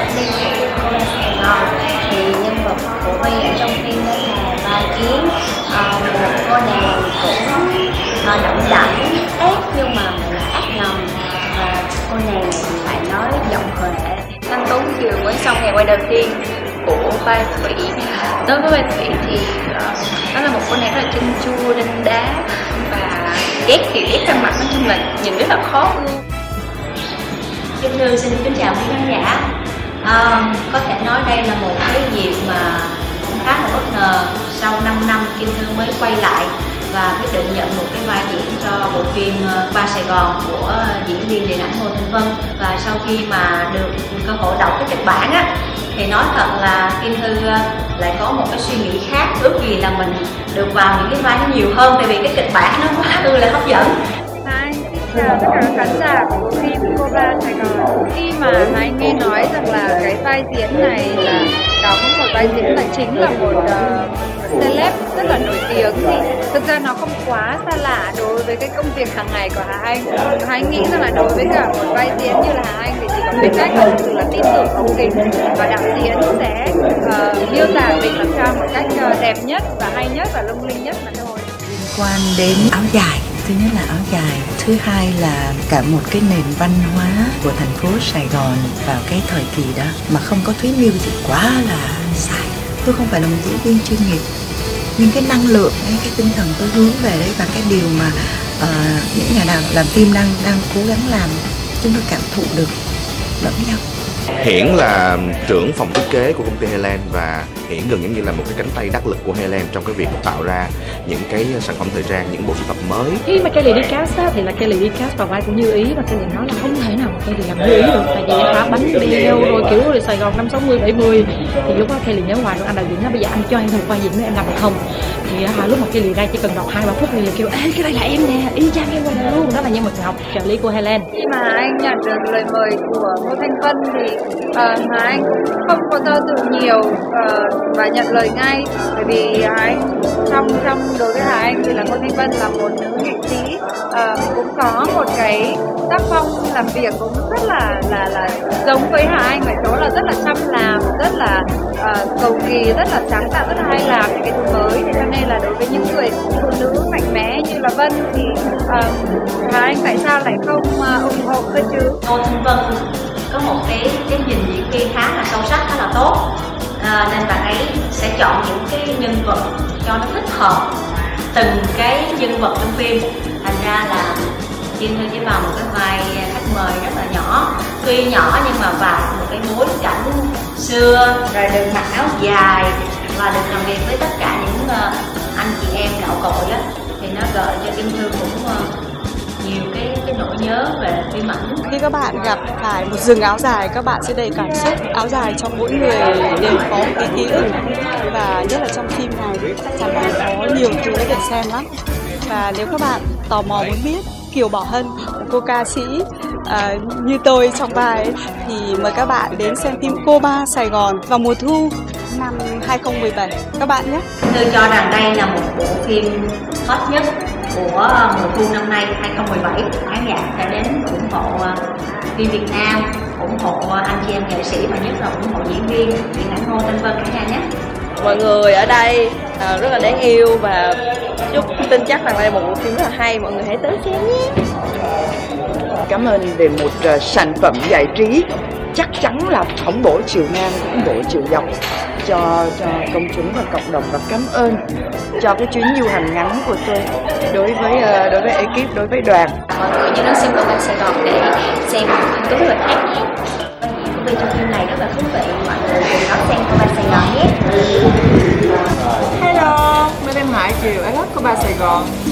đi cô lên Sài Gòn thì nhân vật của Vi ở trong phim đó là vai diễn một cô nàng cũng đậm đảnh ác nhưng mà lại ác ngầm, và cô nàng lại nói giọng huệ. Anh Tú vừa mới xong ngày quay đầu tiên của vai Thủy. Đối với vai Thủy thì đó là một cô nàng rất là chinh chua, đanh đá và ghét thì ghét ra mặt, nói chung là nhìn rất là khó ưa. Kim Thư xin kính chào quý khán giả. Có thể nói đây là một cái dịp mà cũng khá là bất ngờ. Sau 5 năm Kim Thư mới quay lại và quyết định nhận một cái vai diễn cho bộ phim Ba Sài Gòn của diễn viên điện ảnh Ngô Thanh Vân. Và sau khi mà được cơ hội đọc cái kịch bản á, thì nói thật là Kim Thư lại có một cái suy nghĩ khác, ước gì là mình được vào những cái vai nó nhiều hơn, tại vì cái kịch bản nó quá là hấp dẫn. Chào tất cả các khán giả của phim Cô Ba Sài Gòn. Khi mà Anh nghe nói rằng là cái vai diễn này là đóng một vai diễn là chính là một celeb rất là nổi tiếng, thì thực ra nó không quá xa lạ đối với cái công việc hàng ngày của Hà Anh. Hà Anh nghĩ rằng là đối với cả một vai diễn như là Hà Anh thì chỉ có biết cách là thực sự là tin tưởng ông kịch và đạo diễn sẽ miêu tả mình làm sao một cách đẹp nhất và hay nhất và lung linh nhất mà thôi. Liên quan đến áo dài, thứ nhất là áo dài, thứ hai là cả một cái nền văn hóa của thành phố Sài Gòn vào cái thời kỳ đó mà không có Thúy Miêu thì quá là sai. Tôi không phải là một diễn viên chuyên nghiệp, nhưng cái năng lượng ấy, cái tinh thần tôi hướng về đấy và cái điều mà những nhà làm phim đang cố gắng làm, chúng tôi cảm thụ được lẫn nhau. Hiển là trưởng phòng thiết kế của công ty Highland và Hiển gần giống như là một cái cánh tay đắc lực của Highland trong cái việc tạo ra những cái sản phẩm thời trang, những bộ sưu tập mới. Khi mà Kelly đi cast á, thì là Kelly đi cast vào vai của Như Ý và Kelly nói là không thể nào mà Kelly làm Như Ý được, tại vì hả bánh beo rồi kiểu rồi Sài Gòn 50, 60, 70 thì lúc đó Kelly nhớ hoài luôn, anh đạo diễn nói bây giờ anh cho em thử vai diễn nữa em làm được không? Thì lúc mà Kelly ra chỉ cần đọc 2-3 phút thì kêu ê cái đây là em nè, y chang em qua đây luôn. Đó là nhân vật Ngọc, trợ lý của Highland. Khi mà anh nhận được lời mời của Ngô Thanh Vân thì Hà Anh cũng không có do dự nhiều và nhận lời ngay, bởi vì anh trong đối với Hà Anh thì là Ngô Thanh Vân là một nữ nghệ sĩ cũng có một cái tác phong làm việc cũng rất là giống với Hà Anh ở chỗ là rất là chăm làm, rất là cầu kỳ, rất là sáng tạo, rất là hay làm những cái thứ mới. Thế cho nên là đối với những người phụ nữ mạnh mẽ như là Vân thì Hà Anh tại sao lại không ủng hộ cơ chứ? Ngô Thanh Vân có một cái nhìn diễn viên khá là sâu sắc, khá là tốt, nên bạn ấy sẽ chọn những cái nhân vật cho nó thích hợp từng cái nhân vật trong phim. Thành ra là Kim Thư chỉ vào một cái vai khách mời rất là nhỏ, tuy nhỏ nhưng mà vào một cái bối cảnh xưa, rồi được mặc áo dài và được làm việc với tất cả những anh chị em gạo cội á, thì nó gợi cho Kim Thư cũng nhiều cái nỗi nhớ về phim ảnh. Khi các bạn gặp phải một rừng áo dài, các bạn sẽ đầy cảm xúc. Áo dài trong mỗi người đều có một cái ký ức, và nhất là trong phim này chắc chắn là có nhiều thứ để xem lắm. Và nếu các bạn tò mò muốn biết Kiều Bảo Hân, cô ca sĩ như tôi trong vai ấy, thì mời các bạn đến xem phim Cô Ba Sài Gòn vào mùa thu năm 2017 các bạn nhé. Tôi cho rằng đây là một bộ phim hot nhất của mùa thu năm nay 2017. Khán giả sẽ đến ủng hộ phim Việt Nam, ủng hộ anh chị em nghệ sĩ và nhất là ủng hộ diễn viên điện ảnh Ngô Thanh Vân cả nhà nhé. Mọi người ở đây rất là đáng yêu và tin chắc rằng đây là một bộ phim rất là hay, mọi người hãy tới xem nhé. Cảm ơn về một sản phẩm giải trí chắc chắn là phóng bổ chiều ngang cũng bổ chiều dọc cho công chúng và cộng đồng, và cảm ơn cho cái chuyến du hành ngắn của tôi đối với ekip, đối với đoàn. Mọi người nhớ đến xem Cô Ba Sài Gòn để xem một phim tốt rất là khác nhé. Những phim trong phim này rất là thú vị, mọi người cùng đón xem Cô Ba Sài Gòn nhé. Hello, bên em Hải Kiều, I love Cô Ba Sài Gòn.